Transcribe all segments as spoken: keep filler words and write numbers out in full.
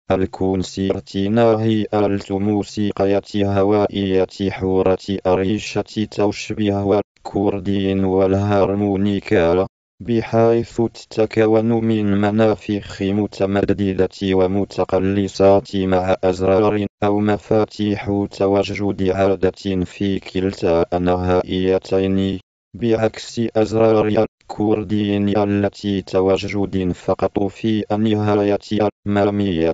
الكونسيرتينا هي آلة موسيقية هوائية حورة أريشة تشبه والكوردين والهارمونيكا، بحيث تتكون من منافخ متمددة ومتقلصات مع أزرار أو مفاتيح تواجد عادة في كلتا النهائيتين، بعكس أزرار الكوردين التي تواجد فقط في النهاية الأمامية.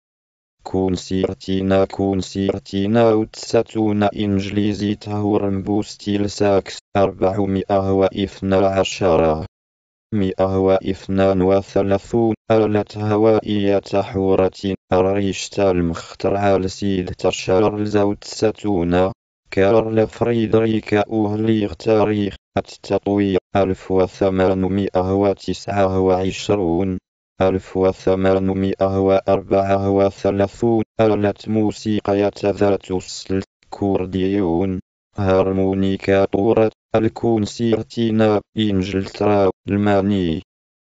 كونسيرتينا كونسيرتينا وتساتون إنجليزي تهورنبو ستيل ساكس أربعمائة واثني عشر مئة واثنان وثلاثون آلة هوائية حورة أريشتا المخترعة لسيد تشارلز وتساتون كارل فريدريك أوهليغ. تاريخ التطوير ألف وثمانمائة وتسعة وعشرون ألف وثمانمائة وأربعة وثلاثون آلة موسيقية ذات الصلت كورديون هارمونيكا طورة الكونسيرتينا إنجلترا الماني.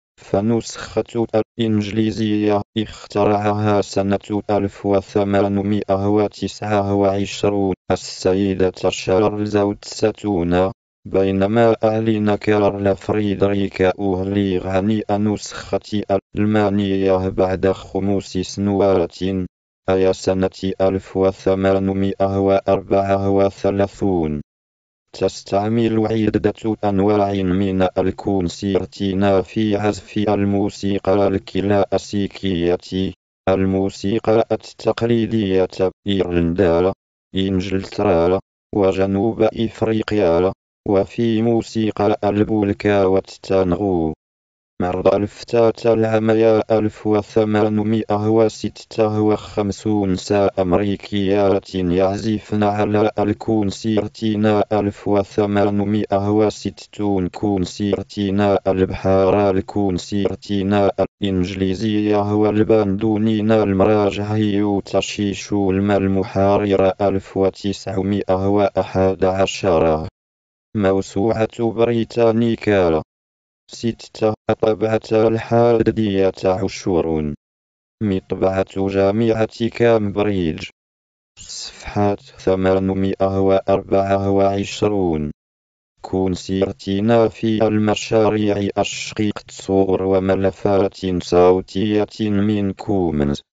فنسخة الإنجليزية اخترعها سنة ألف وثمانمائة وتسعة وعشرين السيدة شارلز وتساتون، بينما أعلن كارل فريدريك أوهليغ عن النسخة الألمانية بعد خمس سنوات، أي سنة ألف وثمانمائة وأربعة وثلاثين. تستعمل عدة أنواع من الكونسيرتينا في عزف الموسيقى الكلاسيكية، الموسيقى التقليدية إيرلندا، إنجلترا، وجنوب إفريقيا، وفي موسيقى البولكا والتانغو. معرض الفتاة العام ألف وثمانمائة وستة وخمسين نساء أمريكيات يعزفن على الكونسيرتينا ألف وثمانمائة وستين كونسيرتينا البحار الكونسيرتينا الإنجليزية والباندونين المراجعي تشيشو المحارر ألف وتسعمائة وأحد عشر. موسوعة بريتانيكا ستة طبعة الحادية عشرون مطبعة جامعة كامبريدج صفحة ثمانمائة وأربعة وعشرين. كونسيرتينا في المشاريع الشقيق صور وملفات صوتية من كومنز.